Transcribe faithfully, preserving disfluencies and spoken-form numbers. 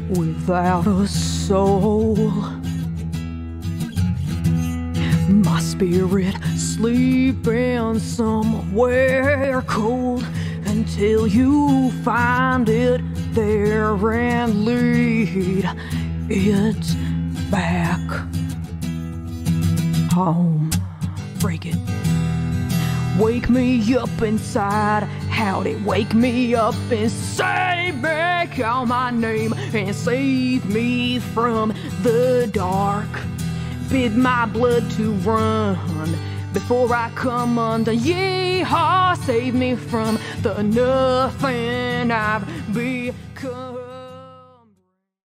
without a soul. My spirit sleeping somewhere cold until you find it there and lead it back home. Break it. Wake me up inside, howdy, wake me up and say me, call my name and save me from the dark. Bid my blood to run before I come undone. Yeehaw, save me from the nothing I've become.